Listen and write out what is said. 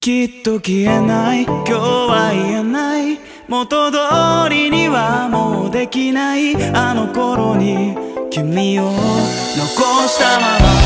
きっと消えない今日は言えない元通りにはもうできないあの頃に君を残したまま